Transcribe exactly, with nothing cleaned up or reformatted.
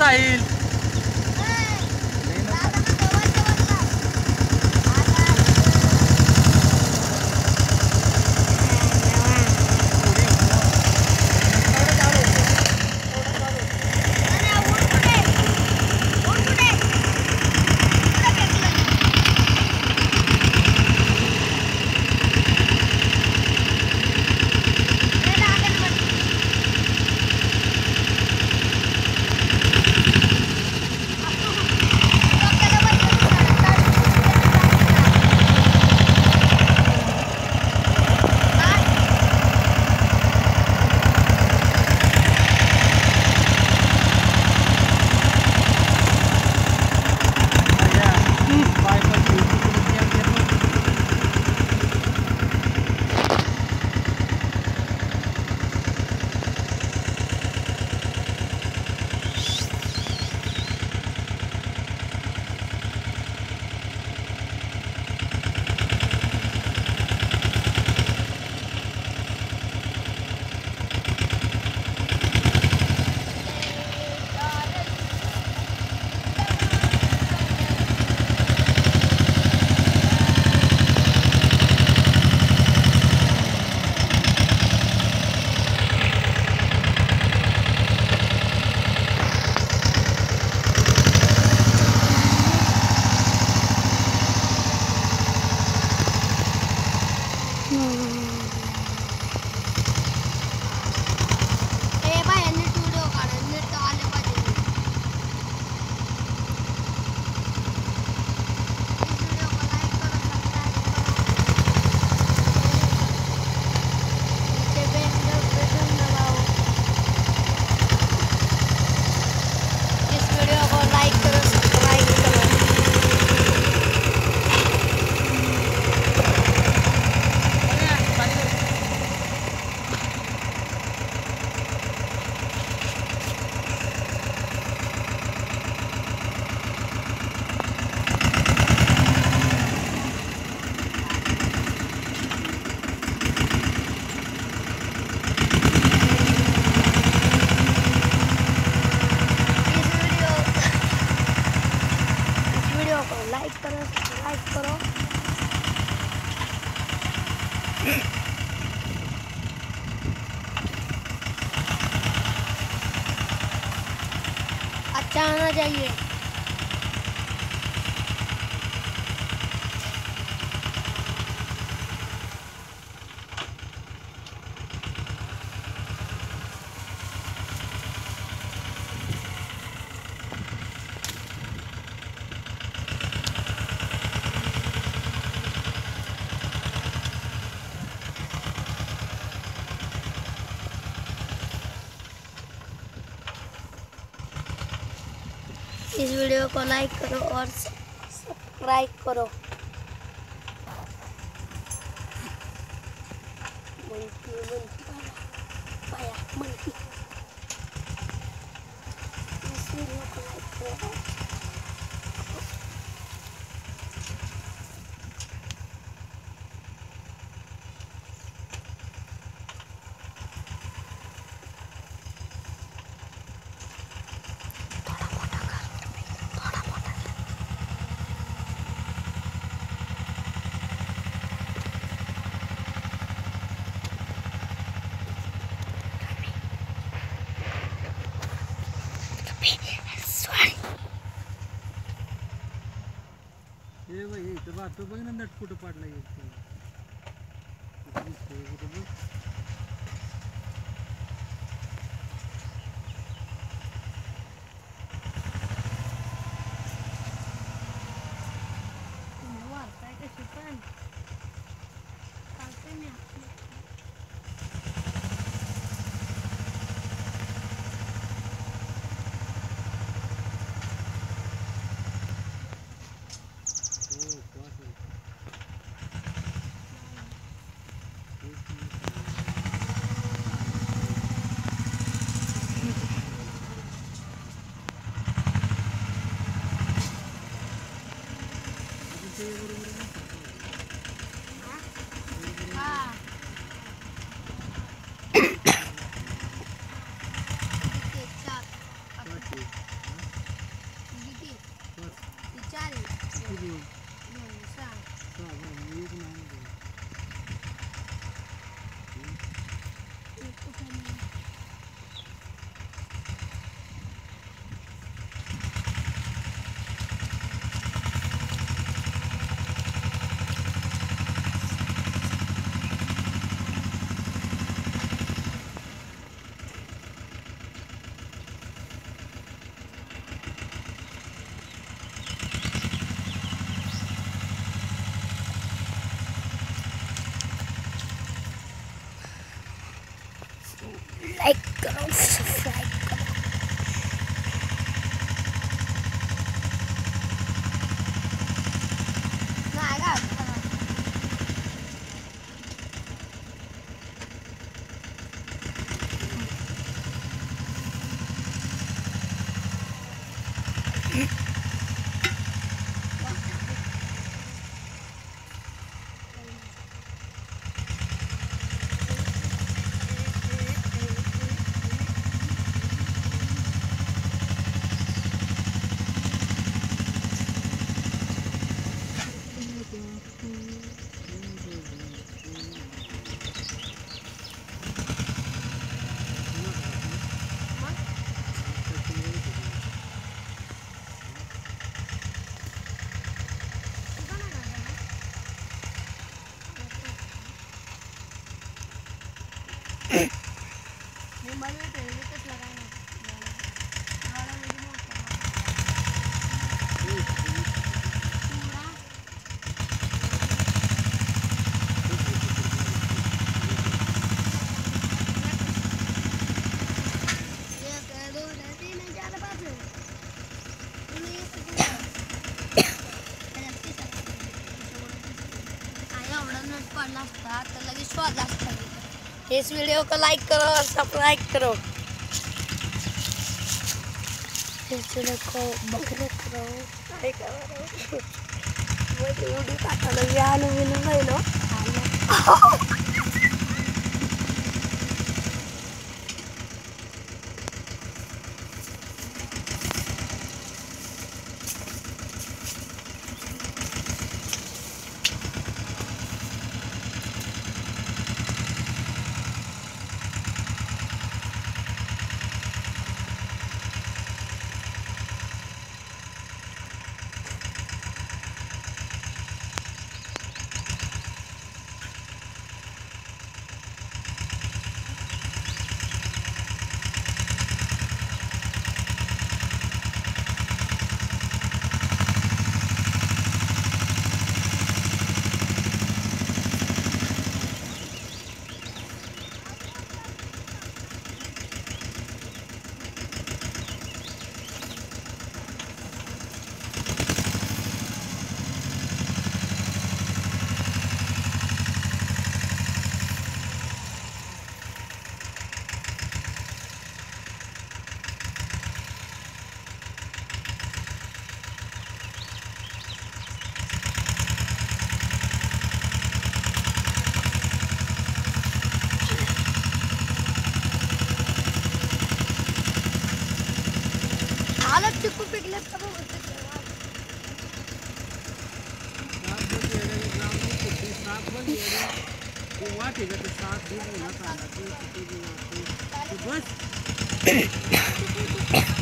Sahil like करो subscribe करो। अच्छा आना चाहिए। इस वीडियो को लाइक करो और सब्सक्राइब करो। मंकी मंकी पाया पाया मंकी। इस वीडियो को लाइक करो। ए भाई इथं राहतो बघ ना नट कुठं पाडला एक अच्छा किती आहे? दोन, सहा. सहा बरं, मग एक नाही ना बरं. एक कुठं नाही. लाईक करो, सबस्क्राईब करो. नाही का पढ़ना था तो लगे स्वाद इस वीडियो को लाइक करो और सब्सक्राइब करो. इस वीडियो को बकरे करो लाइक करो. मुझे वीडियो काटा लगे आने भी नहीं भाई लो. चिकू पिकले तब होते सात बन गया वो वाट है तो सात दिन ना था तो बस